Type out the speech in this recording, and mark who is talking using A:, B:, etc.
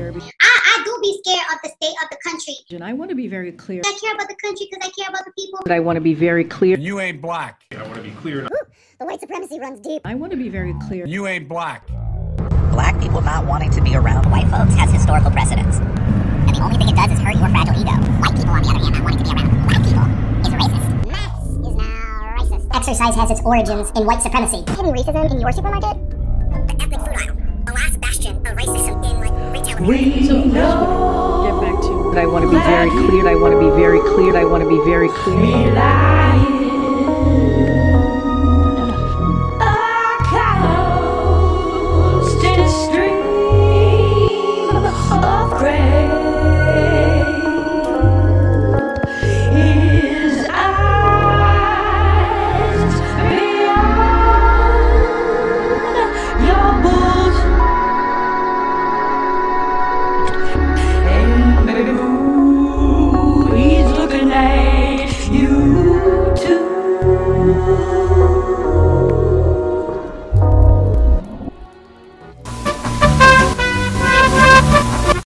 A: clear.
B: I do be scared of the state of the country.
A: And I want to be very clear.
B: I care about the country because I care about the people.
A: But I want to be very clear.
C: You ain't black. I want to be clear.
B: Ooh, the white supremacy runs deep.
A: I want to be very clear.
C: You ain't black.
D: Black people not wanting to be around white folks has historical precedence. And the only thing it does is hurt your fragile ego. White people, on the other hand, not wanting to be around black people is racist. Maths is now racist. Exercise has its origins in white supremacy. Hidden racism in your supermarket? The ethnic food aisle. The last bastion of racism in, retail America.
A: We know. Get back to. But I want to be very clear. I want to be very clear. I want to be very clear.
E: He's looking at you too.